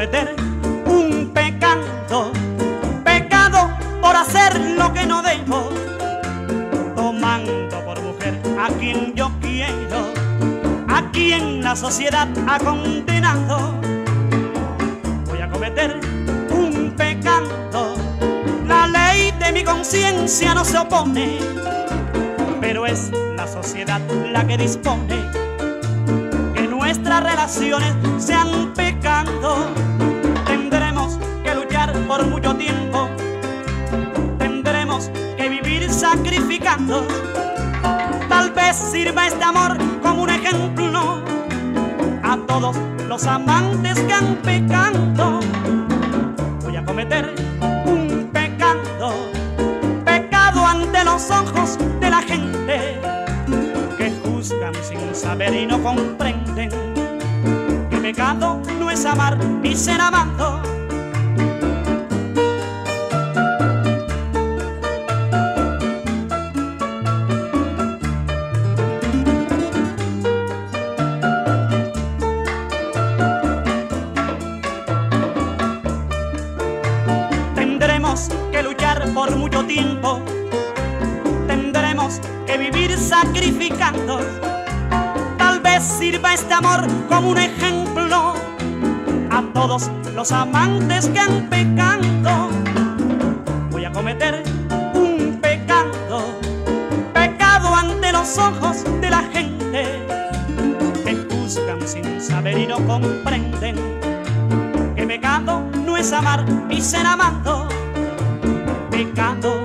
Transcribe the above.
cometer un pecado, pecado por hacer lo que no debo, tomando por mujer a quien yo quiero, a quien la sociedad ha condenado. Voy a cometer un pecado, la ley de mi conciencia no se opone, pero es la sociedad la que dispone que nuestras relaciones sean pecado. Tendremos que luchar por mucho tiempo, tendremos que vivir sacrificando. Tal vez sirva este amor como un ejemplo a todos los amantes que han pecado. Voy a cometer un pecado, pecado ante los ojos de la gente que juzgan sin saber y no comprenden que pecado no es amar y ser amado. Tendremos que luchar por mucho tiempo, tendremos que vivir sacrificando. Tal vez sirva este amor como un ejemplo a todos los amantes que han pecado. Voy a cometer un pecado, pecado ante los ojos de la gente que juzgan sin saber y no comprenden que pecado no es amar y ser amado. Pecado